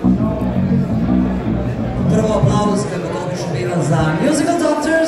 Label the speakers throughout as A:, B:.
A: Prvo aplauz kako to obično biva za Musical Doctors.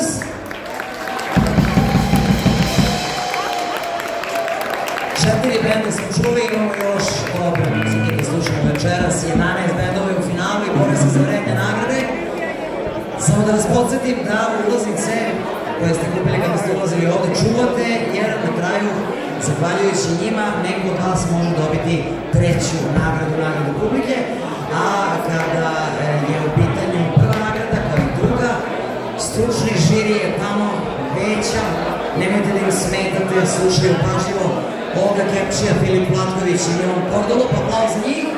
A: Četiri benda smo čuli, imamo još dobre muzike da slušamo večeras, 11 bendova u finalu i bore se za vredne nagrade. Samo da vas podsjetim da ulaznice koje ste kupili kada ste ulazili ovde čuvate, jer na kraju, zahvaljujući njima, neko od vas može dobiti treću nagradu publike, a kada je u pitanju prva nagrada, kao i druga, stručni žiri je tamo veća, nemojte da im smetate, slušaju pažljivo Olga Kepčija, Filip Vlatković i Milan Kordolop, aplauz za njih.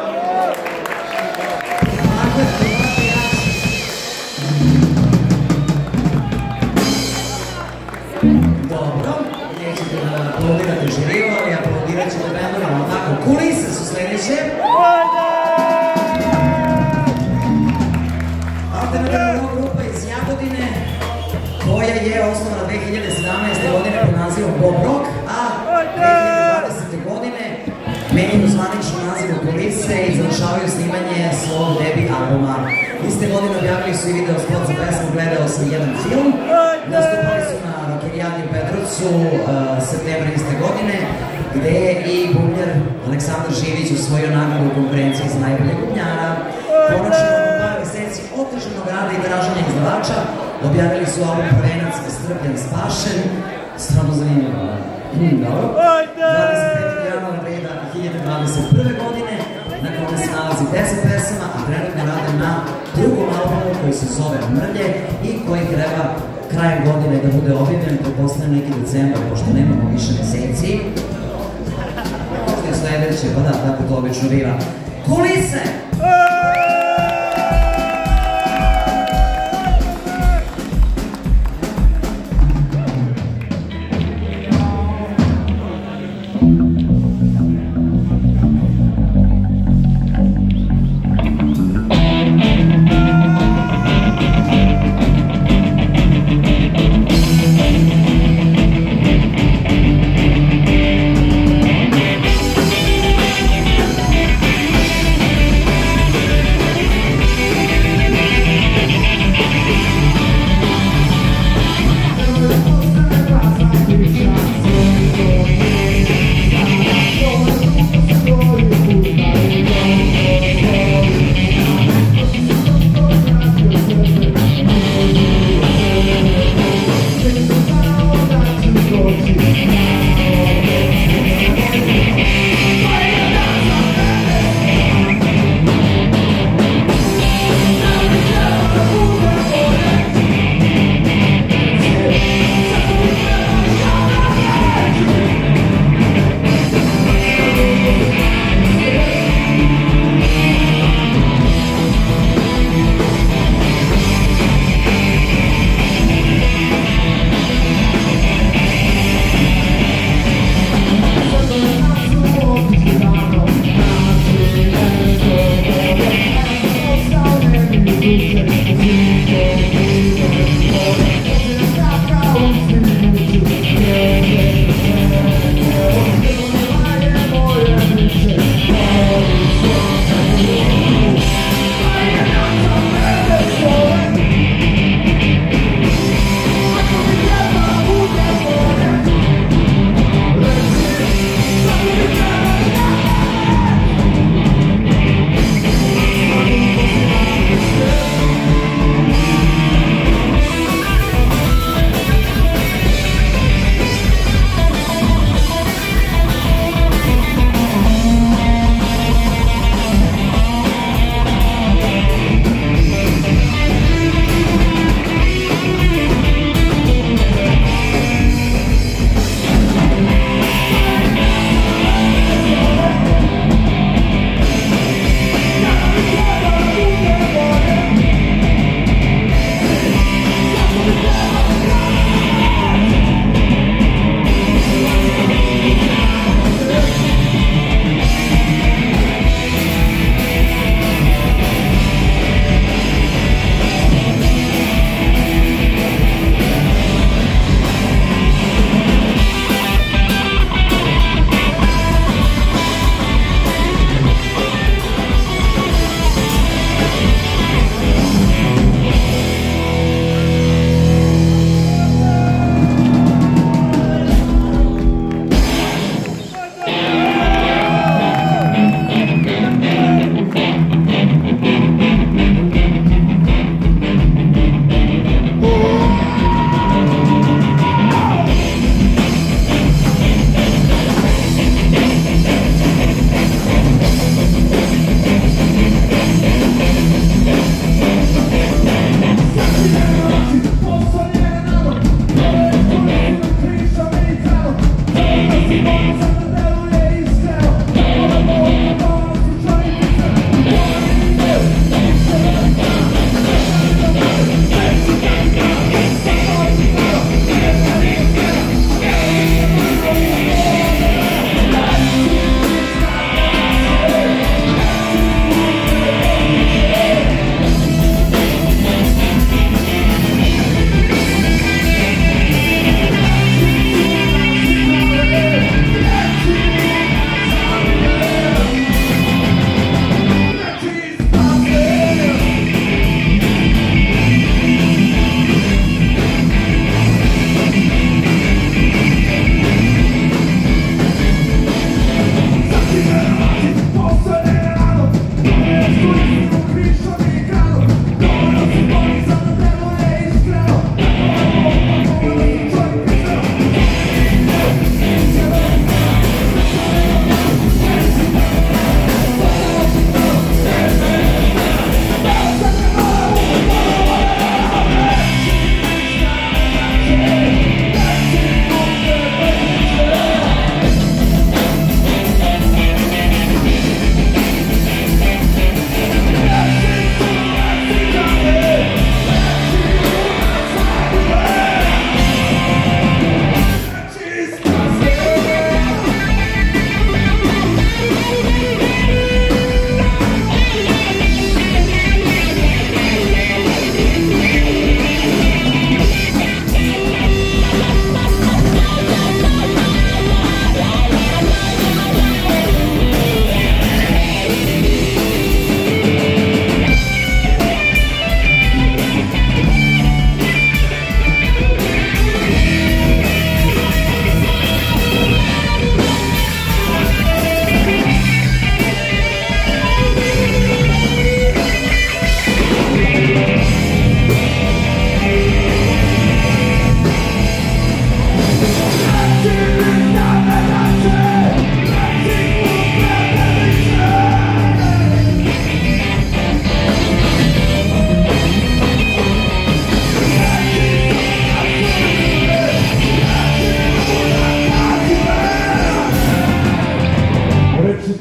A: Dobro, nećete da aplaudirate žiriju, ali aplaudirat ćete bendovima, tako, Kulise su sledeće. Alternativna grupa iz Jagodine, koja je osnovana 2017. godine pod nazivom Bob Rock, a 2020. godine menjaju zvaničnu nazivu Kulise i završavaju snimanje svog debi albuma. Iste godine objavili su i video spot za pesmu Gledao sam jedan film, nastupali su na Rokerijadi u Petrovcu septembra iste godine, gde je i bubnjar Aleksandar Živić osvojio nagradu u konkurenciji za najbolje bubnjara. Konačno, nakon par meseci otežanog rada i traženja izdavača, objavili su album Prvenac Strpljen spašen, stvarno zanimljivo. Dobro. 25. januara 2021. godine, na kome se nalazi 10 pesama, a trenutno rade na drugom albumu koji se zove Mrlje i koji treba krajem godine da bude objavljen, pretpostavljam neki decembar, pošto nemamo više meseci. Možda je sledeće, pa da, tako to obično biva. Kulise!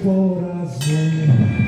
B: porazom.